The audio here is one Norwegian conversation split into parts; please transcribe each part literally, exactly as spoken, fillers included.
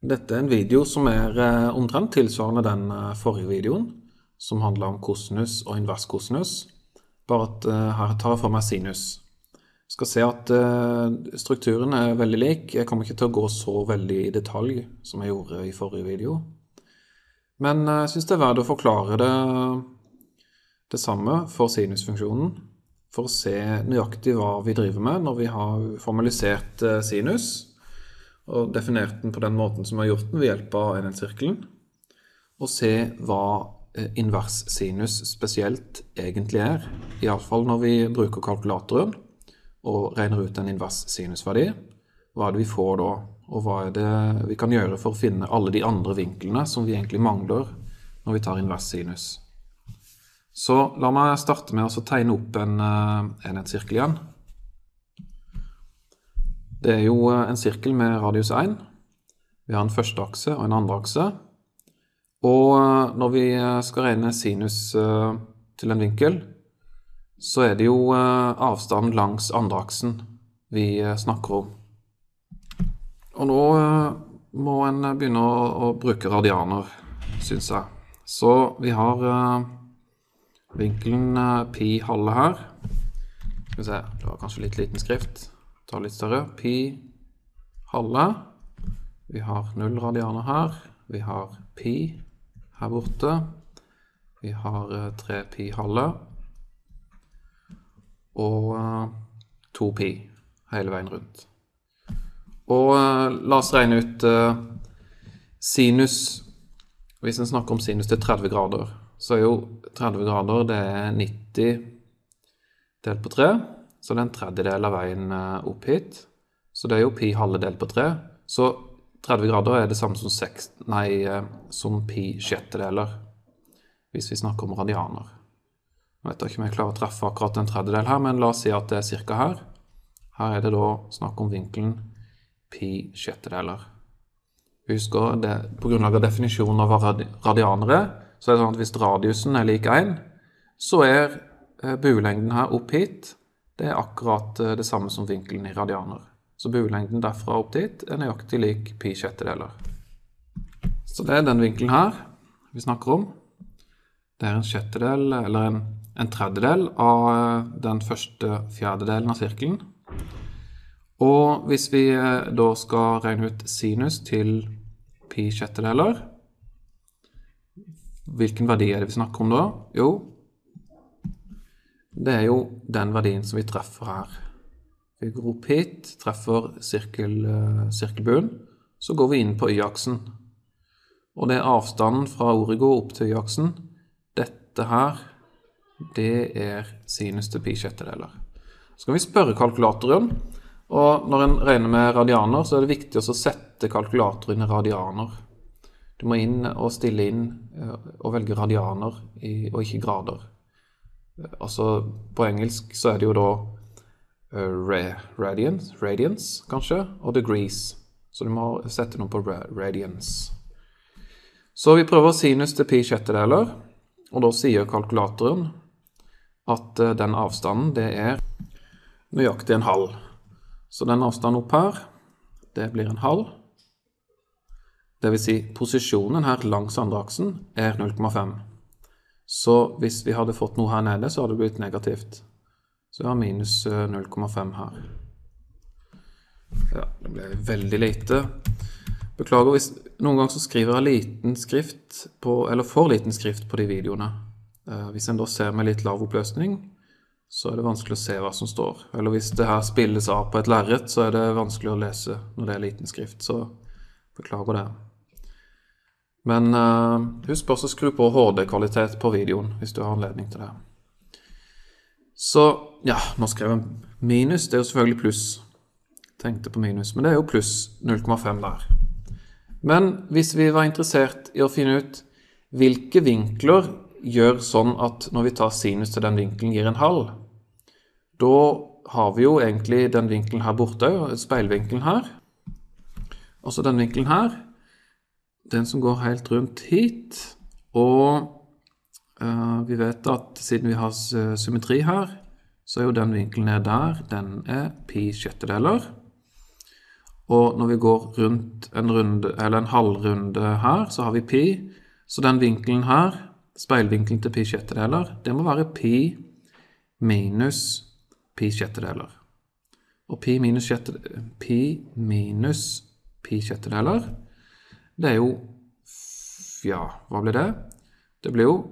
Dette er en video som er eh, omtrent tilsvarende den eh, forrige videoen, som handler om kosinus og invers kosinus, bare at eh, her tar jeg for meg sinus. Jeg skal se at eh, strukturen er veldig lik. Jeg kommer ikke til å gå så veldig i detalj som jeg gjorde i forrige video. Men eh, jeg synes det er verdt å forklare det, det samme for sinusfunksjonen, for å se nøyaktig hva vi driver med når vi har formalisert eh, sinus, og definert den på den måten som vi har gjort den ved hjelp av enhetssirkelen, og se hva invers sinus spesielt egentlig er, i alle fall når vi bruker kalkulatoren og regner ut en invers sinusverdi. Hva er det vi får da, og hva er det vi kan gjøre for å finne alle de andre vinklene som vi egentlig mangler når vi tar invers sinus. Så la meg starte med å tegne opp en enhetssirkel igjen. Det er jo en sirkel med radius én. Vi har en første akse og en andre akse. Og når vi skal regne sinus til en vinkel, så er det jo avstanden langs andre aksen vi snakker om. Og nå må en begynne å, å bruke radianer, synes jeg. Så vi har vinkelen pi halve her. Skal vi se, det var kanskje litt liten skrift. Ta litt større. Pi halve. Vi har null radianer her. Vi har pi her borte. Vi har tre pi halve. Og to pi hele veien rundt. Og la oss regne ut sinus. Hvis en snakker om sinus til tretti grader, så er jo tretti grader det er nitti delt på tre. Så det er en tredjedel av veien opp hit. Så det er jo pi halve delt på tre. Så tretti grader er det samme som, seks, nei, som pi sjettedeler, hvis vi snakker om radianer. Jeg vet ikke om jeg klarer å treffe akkurat en tredjedel her, men la oss si at det er cirka her. Her er det da snakk om vinkelen pi sjettedeler. Husk det, på grunnlag av definisjonen av hva radianer er, så er det sånn at hvis radiusen er lik én, så er buelengden her opp hit, det er akkurat det samme som vinkelen i radianer. Så buelengden derfra opp dit er nøyaktig lik pi sjettedeler. Så det er den vinkelen her vi snakker om. Det er en sjettedel, eller en, en tredjedel av den første fjerdedelen av sirkelen. Og hvis vi da skal regne ut sinus til pi sjettedeler, hvilken verdi er det vi snakker om da? Jo, det er jo den verdien som vi treffer her. Vi går opp hit, treffer sirkel, sirkelbuen, så går vi inn på y-aksen. Og det er avstanden fra origo opp til y-aksen. Dette her, det er sinus til pi sjettedeler. Så kan vi spørre kalkulatoren, og når en regner med radianer, så er det viktig å sette kalkulatoren i radianer. Du må inn og stille inn og velge radianer og ikke grader. Altså på engelsk så er det jo da uh, radians, radians kanskje, og degrees. Så du må sette noe på radians. Så vi prøver sinus til pi sjettedeler, og da sier kalkulatoren at uh, den avstanden det er nøyaktig en halv. Så den avstanden opp her, det blir en halv. Det vil si posisjonen her langs andre aksen er null komma fem. Så hvis vi hadde fått noe her nede, så hadde det blitt negativt. Så vi har minus null komma fem her. Ja, det ble veldig lite. Beklager hvis noen ganger så skriver jeg liten skrift på, eller for liten skrift på de videoene. Hvis en da ser med litt lav oppløsning, så er det vanskelig å se hva som står. Eller hvis det her spilles av på et lerret, så er det vanskelig å lese når det er liten skrift. Så beklager det. Men uh, husk også å skru på H D-kvalitet på videoen, hvis du har anledning til det. Så, ja, nå skrev jeg minus, det er jo selvfølgelig pluss. Tenkte på minus, men det er jo pluss null komma fem der. Men hvis vi var interessert i å finne ut hvilke vinkler gjør sånn at når vi tar sinus til den vinkelen gir en halv, da har vi jo egentlig den vinkelen her borte, speilvinkelen her. Og så den vinkelen her, den som går helt rundt hit, og uh, vi vet at siden vi har symmetri her, så er jo den vinkelen ned der, den er pi sjettedeler. Og når vi går rundt en runde, eller en halvrunde her, så har vi pi. Så den vinkelen her, speilvinkelen til pi sjettedeler, det må være pi minus pi sjettedeler. Og pi minus sjettedeler, pi minus pi sjettedeler, det er jo, ja, hva blir det? Det blir jo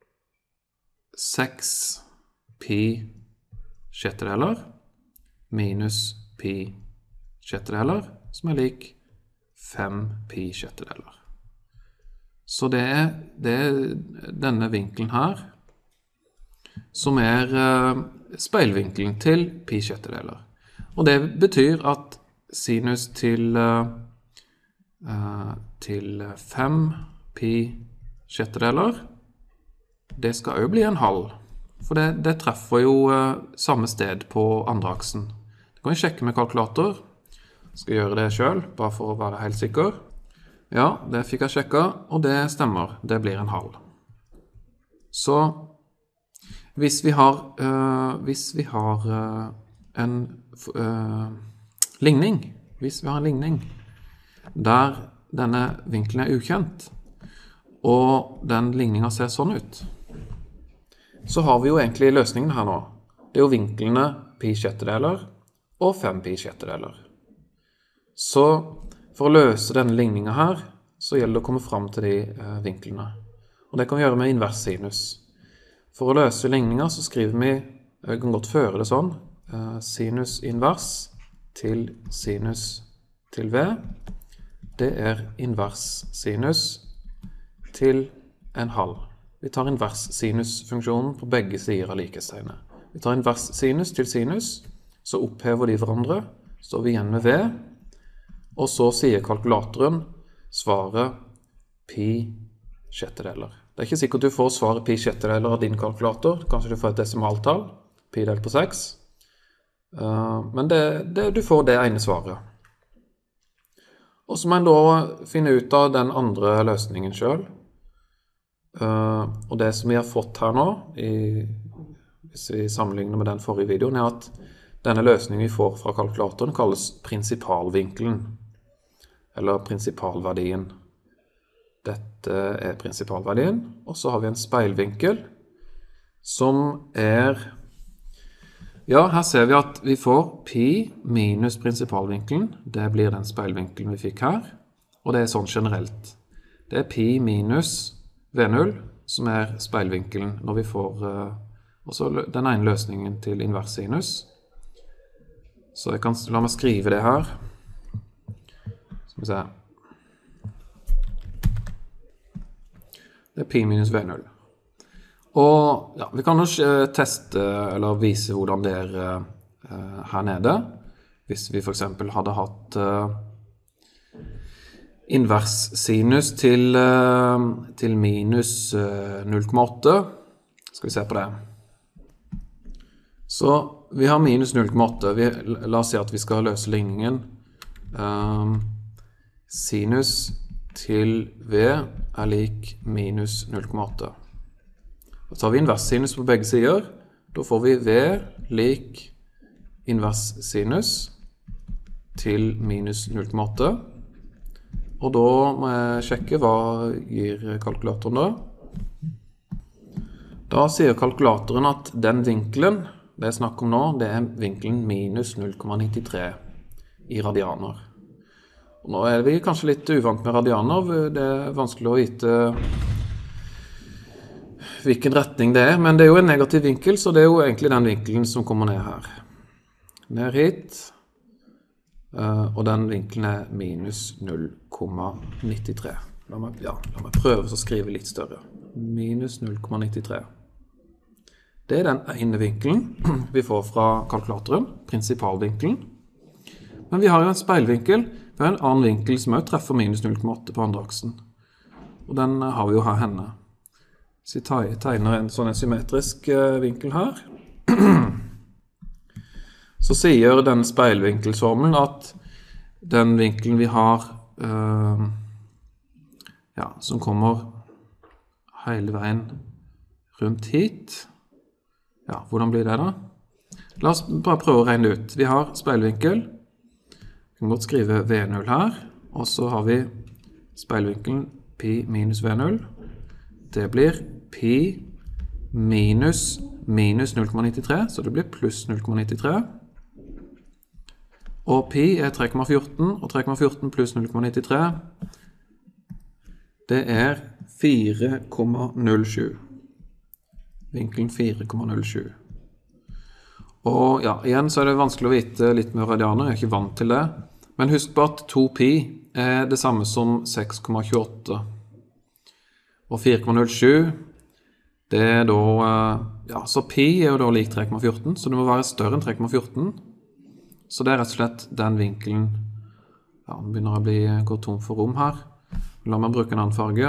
seks pi sjettedeler minus pi sjettedeler, som er lik fem pi sjettedeler. Så det er, det er denne vinkelen her, som er uh, speilvinkelen til pi sjettedeler. Og det betyr at sinus til, uh, uh, til fem pi sjettedeler, det skal jo bli en halv. For det, det treffer jo uh, samme sted på andre aksen. Det kan vi sjekke med kalkulator. Jeg skal gjøre det selv, bare for å være helt sikker. Ja, det fikk jeg sjekket, og det stemmer. Det blir en halv. Så hvis vi har, uh, hvis vi har uh, en uh, ligning, hvis vi har en ligning der denne vinkelen er ukjent, og den ligningen ser sånn ut, så har vi jo egentlig løsningen her nå. Det er jo vinklene pi sjettedeler og fem pi sjettedeler. Så for å løse denne ligningen her, så gjelder det å komme frem til de eh, vinklene. Og det kan vi gjøre med invers sinus. For å løse ligninger så skriver vi, vi kan godt føre det sånn, eh, sinus invers til sinus til v. Det er invers sinus til en halv. Vi tar invers sinus-funksjonen på begge sider av likhetstegnet. Vi tar invers sinus til sinus, så opphever de hverandre, står vi igjen med v, og så sier kalkulatoren svaret pi sjettedeler. Det er ikke sikkert du får svaret pi sjettedeler av din kalkulator, kanskje du får et desimaltall, pi delt på seks, uh, men det, det, du får det ene svaret. Og så må en da finne ut av den andre løsningen selv. Uh, og det som vi har fått her nå, i, hvis vi sammenligner med den forrige videoen, er at denne løsningen vi får fra kalkulatoren kalles prinsipalvinkelen, eller prinsipalverdien. Dette er prinsipalverdien, og så har vi en speilvinkel, som er, ja, her ser vi at vi får pi minus prinsipalvinkelen, det blir den speilvinkelen vi fikk her, og det er sånn generelt. Det er pi minus v null, som er speilvinkelen når vi får uh, også den ene løsningen til invers sinus. Så jeg kan la meg skrive det her. Skal vi se. Det er pi minus v null. Og ja, vi kan jo teste eller vise hvordan det er uh, her nede. Hvis vi for eksempel hadde hatt uh, invers sinus til, uh, til minus uh, null komma åtte. Skal vi se på det. Så vi har minus null komma åtte. Vi, la oss si at vi skal løse ligningen. Um, sinus til v er lik minus null komma åtte. Da tar vi invers sinus på begge sider. Da får vi v lik invers sinus til minus null komma åtte. Og da må jeg sjekke hva gir kalkulatoren da. Da sier kalkulatoren at den vinkelen det jeg snakker om nå, det er vinkelen minus null komma nittitre i radianer. Og nå er vi kanskje litt uvant med radianer, det er vanskelig å vite hvilken retning det er, men det er jo en negativ vinkel, så det er jo egentlig den vinkelen som kommer ned her. Ned hit, og den vinkelen er minus null komma nittitre. La meg, ja, la meg prøve å skrive litt større. Minus null komma nittitre. Det er den ene vinkelen vi får fra kalkulatoren, prinsipalvinkelen. Men vi har jo en speilvinkel, vi har en annen vinkel som også treffer minus null komma åtte på andre aksen. Og den har vi jo her henne. Så vi tegner en sånn symmetrisk vinkel her. Så sier denne speilvinkelsformelen at den vinkelen vi har, øh, ja, som kommer hele veien rundt hit, ja, hvordan blir det da? La oss bare prøve å regne ut. Vi har speilvinkel, Vi kan godt skrive V null her, og så har vi speilvinkelen pi minus V null. Det blir pi minus minus null komma nittitre, så det blir pluss null komma nittitre. Og pi er tre komma fjorten, og tre komma fjorten pluss null komma nittitre, det er fire komma null sju. Vinkelen fire komma null sju. Og ja, igjen så er det vanskelig å vite litt mer radianer, jeg er ikke vant til det. Men husk på at to pi er det samme som seks komma tjueåtte. Og fire komma null sju, det er da, ja, så pi er jo da lik tre komma fjorten, så det må være større enn tre komma fjorten. Så det er rett og slett den vinkelen, ja, den begynner å bli, gå tom for rom her. La meg bruke en annen farge.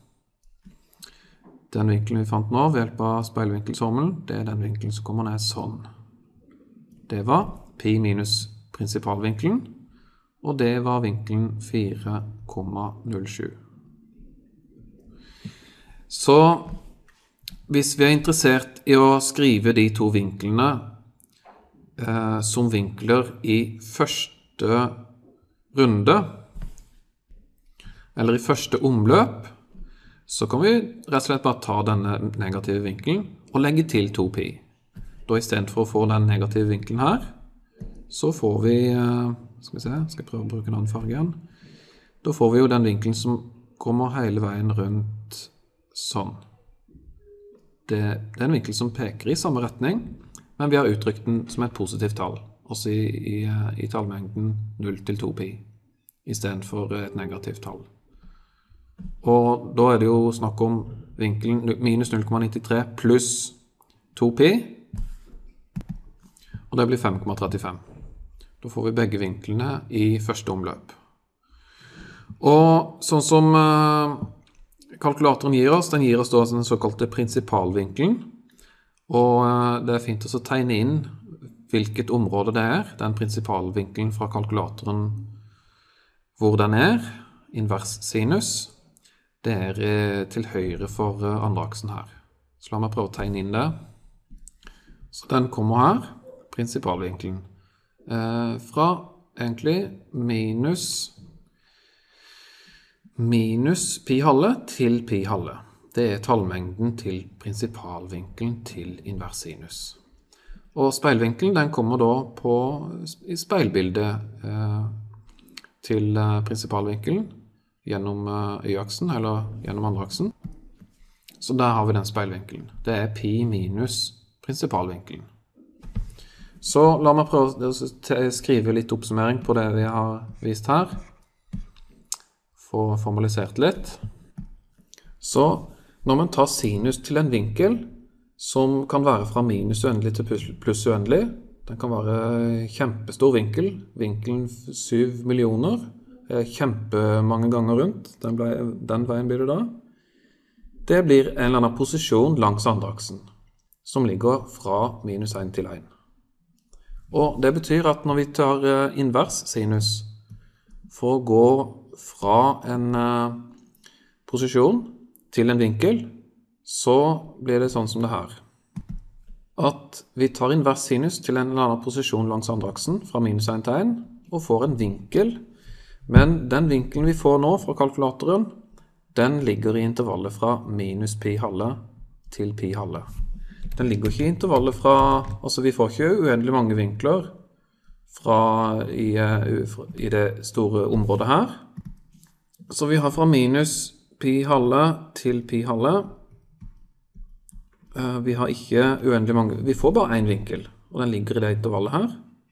Den vinkelen vi fant nå ved hjelp av speilvinkelsformelen, det er den vinkelen som kommer ned sånn. Det var pi minus prinsipalvinkelen, og det var vinkelen fire komma null sju. Så hvis vi er interessert i å skrive de to vinklene eh, som vinkler i første runde, eller i første omløp, så kan vi rett og slett bare ta denne negative vinkelen og legge til to pi. Da i stedet for å få den negative vinkelen her, så får vi, skal vi se, skal jeg prøve å bruke en annen farge igjen. Da får vi jo den vinkelen som kommer hele veien rundt sånn. Det, det er en vinkel som peker i samme retning, men vi har uttrykt den som et positivt tall, også i, i, i tallmengden null til to pi, i stedet for et negativt tall. Og da er det jo snakk om vinkelen minus null komma nittitre pluss to pi, og det blir fem komma trettifem. Da får vi begge vinklene i første omløp. Og sånn som uh, kalkulatoren gir oss, den gir oss da den såkalte prinsipalvinkelen, og uh, det er fint å tegne inn hvilket område det er, den prinsipalvinkelen fra kalkulatoren, hvor den er, invers sinus. Det er uh, til høyre for uh, andre aksen her. Så la meg prøve å tegne inn det. Så den kommer her, prinsipalvinkelen, uh, fra egentlig minus minus pi halve til pi halve. Det er tallmengden til prinsipalvinkelen til invers sinus. Og speilvinkelen den kommer da på, i speilbildet eh, til eh, prinsipalvinkelen gjennom eh, y-aksen eller gjennom andre aksen. Så der har vi den speilvinkelen. Det er pi minus prinsipalvinkelen. Så la meg prøve å skrive litt oppsummering på det vi har vist her. Få formalisert litt. Så når man tar sinus til en vinkel som kan være fra minus uendelig til pluss uendelig, den kan være kjempestor vinkel, vinkelen syv millioner, kjempemange ganger rundt, den, ble, den veien blir det da. Det blir en eller annen posisjon langs andreaksen, som ligger fra minus én til én. Og det betyr at når vi tar invers sinus, for å gå fra en uh, posisjon til en vinkel, så blir det sånn som det her. At vi tar invers sinus til en eller annen posisjon langs andreaksen fra minus én til én, og får en vinkel, men den vinkelen vi får nå fra kalkulatoren, den ligger i intervallet fra minus pi halve til pi halve. Den ligger ikke i intervallet fra, altså vi får ikke uendelig mange vinkler fra i, uh, i det store området her. Så vi har fra minus pi halve til pi halve. Uh, vi har ikke uendelig mange, vi får bare en vinkel, og den ligger i det intervallet her.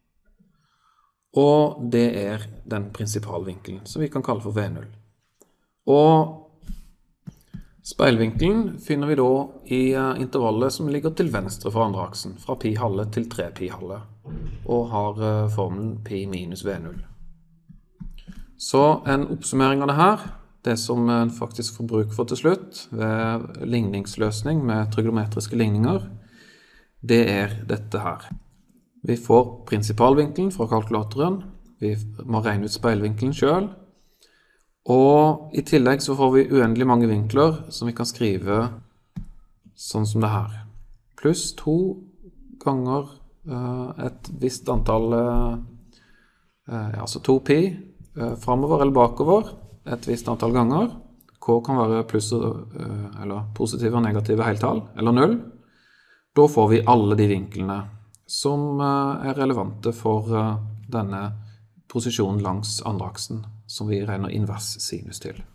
Og det er den prinsipalvinkelen, som vi kan kalle for V null. Og speilvinkelen finner vi da i uh, intervallet som ligger til venstre for andre aksen, fra pi halve til tre pi halve, og har uh, formelen pi minus V null. Så en oppsummering av det her, det som en faktisk får bruk for til slutt, ved ligningsløsning med trigonometriske ligninger, det er dette her. Vi får prinsipalvinkelen fra kalkulatoren, vi må regne ut speilvinkelen selv, og i tillegg så får vi uendelig mange vinkler som vi kan skrive sånn som det her. Pluss to ganger uh, et visst antall uh, eh, altså to pi, eh, fremover eller bakover, et visst antall ganger. K kan være pluss, eh, eller positive og negative heltall, eller null. Da får vi alle de vinklene som eh, er relevante for eh, denne posisjonen langs andre aksen, som vi regner invers sinus til.